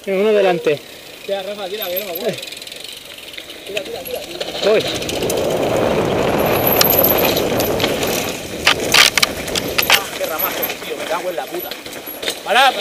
Venga, uno delante. Tira, Rafa, tira, que no me acuerdo. Tira. Voy. Qué ramazo, tío, me cago en la puta. ¡Parad!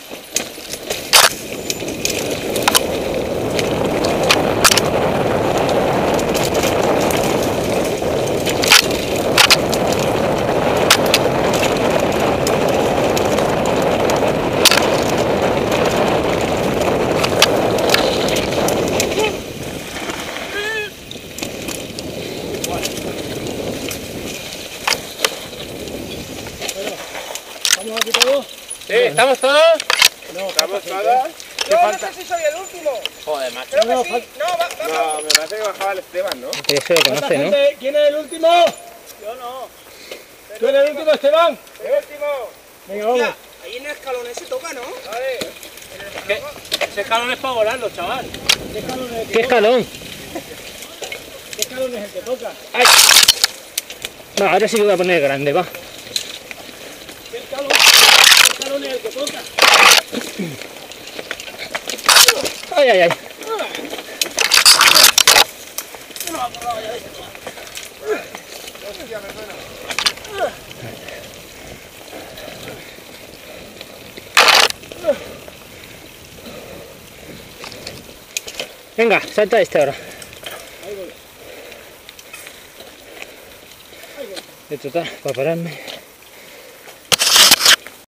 ¿Estamos aquí todos? Sí, ¿estamos todos? No, ¿Estamos todos? Yo no sé si soy el último. Joder, macho. Creo que sí. No, va. No, me parece que bajaba el Esteban, ¿no? Que eso lo conoce, ¿no? gente? ¿Quién es el último? Yo no. ¿Tú eres el último, Esteban? El último. Venga, vamos. Ya, ahí en el escalón ese toca, ¿no? Vale. Ese escalón es para volarlo, chaval. ¿Qué escalón es el que ¿Qué escalón? ¿Qué escalón es el que toca? ¡Ay! No, ahora sí que voy a poner grande, va. ¿Qué escalón es el que toca? ¡Ay! Venga, salta este ahora. De total, para pararme.